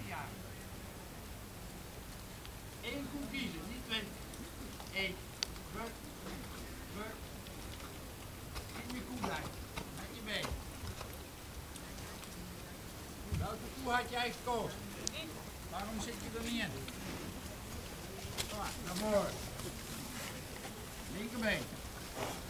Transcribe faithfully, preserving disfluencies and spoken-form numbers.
jaar. Eén koe kiezen, niet twintig. Eén. Buk, buk. In je koe blijven. Met je been. Welke koe had jij gekozen? Waarom zit je er niet in? Kom maar, naar voren. Linkerbeen.